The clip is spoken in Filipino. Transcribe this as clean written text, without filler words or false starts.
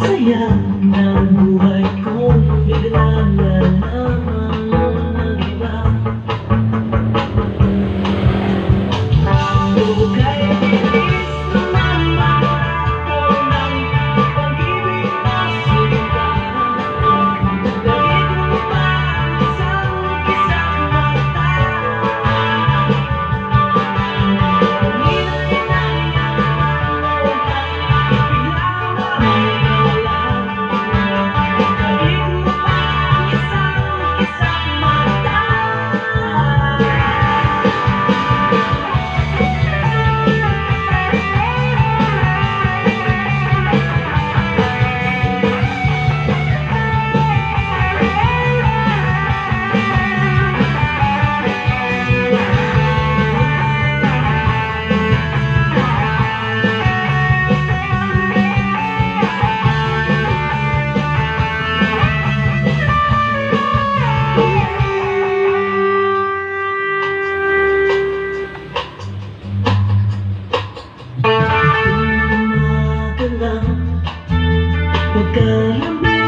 saya ng buhay ko bigla na lamang nag-iba. Bukay bilis naman ako ng pag-ibig na sinta. Dahil ko pa ang isang kisang mata. Huwag ka lang